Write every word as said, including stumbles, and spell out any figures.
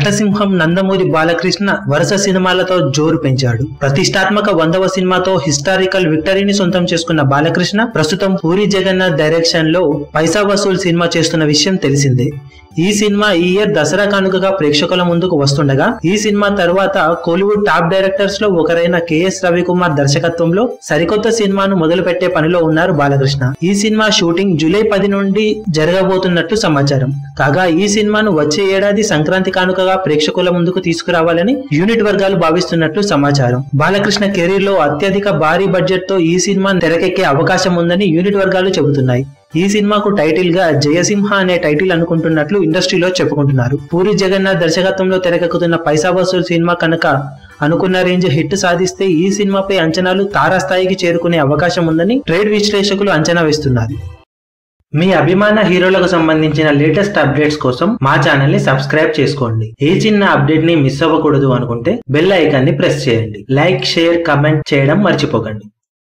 నటసింహం నందమూరి బాలకృష్ణ వరుస సినిమాలతో జోరు పెంచాడు. ప్రతిష్టాత్మక వందవ సినిమాతో హిస్టారికల్ విక్టరీని సొంతం చేసుకున్న బాలకృష్ణ ప్రస్తుతం పూరి జగన్నాథ్ డైరెక్షన్ లో పైసా వసూల్ సినిమా చేస్తున్న విషయం తెలిసిందే. ఈ సినిమా ఈ ఇయర్ దసరా కానుకగా ప్రేక్షకుల ముందుకు వస్తుండగా ఈ సినిమా తర్వాత కోలీవుడ్ టాప్ డైరెక్టర్స్ లో ఒకరైన కెఎస్ రవికుమార్ దర్శకత్వంలో సరికొత్త సినిమాను మొదలు పెట్టే పనిలో ఉన్నారు బాలకృష్ణ. ఈ సినిమా షూటింగ్ జూలై పది నుండి జరగబోతున్నట్లు సమాచారం. కాగా ఈ సినిమాను వచ్చే ఏడాది సంక్రాంతి కానుకగా ప్రేక్షకుల ముందుకు తీసుకురావాలని యూనిట్ వర్గాలు భావిస్తున్నట్లు సమాచారం. బాలకృష్ణ కెరీర్ లో అత్యధిక భారీ బడ్జెట్ తో ఈ సినిమా తెరకెక్కే అవకాశం ఉందని యూనిట్ వర్గాలు చెబుతున్నాయి. ఈ సినిమాకు టైటిల్ గా జయసింహ అనే టైటిల్ అనుకుంటున్నట్లు ఇండస్ట్రీలో చెప్పుకుంటున్నారు. పూరి జగన్నాథ్ దర్శకత్వంలో తెరకెక్కుతున్న పైసా వసూల్ సినిమా కనుక అనుకున్న రేంజ్ హిట్ సాధిస్తే ఈ సినిమాపై అంచనాలు తారాస్థాయికి చేరుకునే అవకాశం ఉందని ట్రేడ్ విశ్లేషకులు అంచనా వేస్తున్నారు. మీ అభిమాన హీరోలకు సంబంధించిన లేటెస్ట్ అప్డేట్స్ కోసం మా ఛానల్ ని సబ్స్క్రైబ్ చేసుకోండి. ఏ చిన్న అప్డేట్ ని మిస్ అవ్వకూడదు అనుకుంటే బెల్ ఐకాన్ ని ప్రెస్ చేయండి. లైక్, షేర్, కమెంట్ చేయడం మర్చిపోకండి.